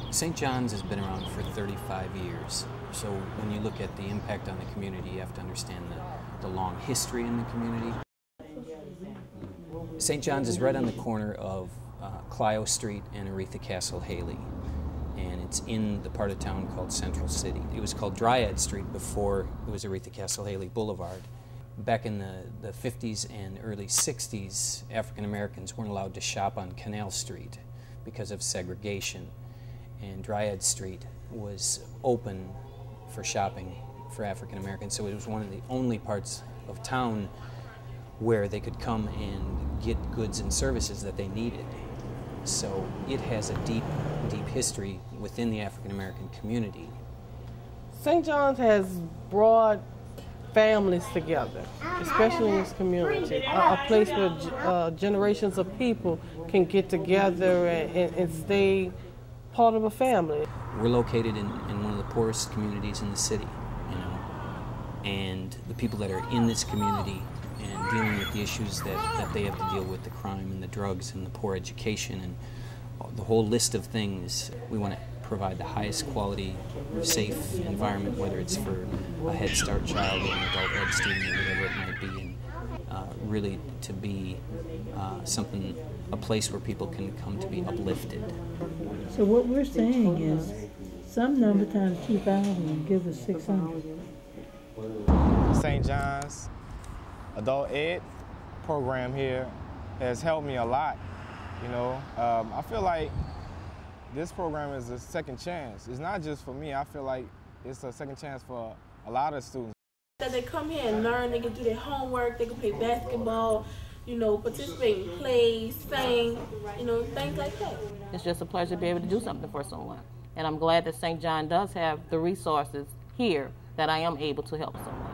St. John's has been around for 35 years. So when you look at the impact on the community, you have to understand the long history in the community. St. John's is right on the corner of Clio Street and Aretha Castle Haley. And it's in the part of town called Central City. It was called Dryad Street before it was Aretha Castle Haley Boulevard. Back in the 50s and early 60s, African Americans weren't allowed to shop on Canal Street because of segregation. And Dryad Street was open for shopping for African Americans, so it was one of the only parts of town where they could come and get goods and services that they needed. So it has a deep, deep history within the African American community. St. John's has brought families together, especially in this community, a place where generations of people can get together and stay part of a family. We're located in one of the poorest communities in the city, you know, and the people that are in this community and dealing with the issues that they have to deal with, the crime and the drugs and the poor education and the whole list of things, we want to provide the highest quality, safe environment, whether it's for a Head Start child or an adult ed student or whatever it might be, and really to be a place where people can come to be uplifted. So what we're saying is some number times 2,000 and give us 600. St. John's adult ed program here has helped me a lot. You know, I feel like this program is a second chance. It's not just for me. I feel like it's a second chance for a lot of students. That they come here and learn, they can do their homework, they can play basketball, you know, participate in plays, sing, you know, things like that. It's just a pleasure to be able to do something for someone. And I'm glad that St. John does have the resources here that I am able to help someone.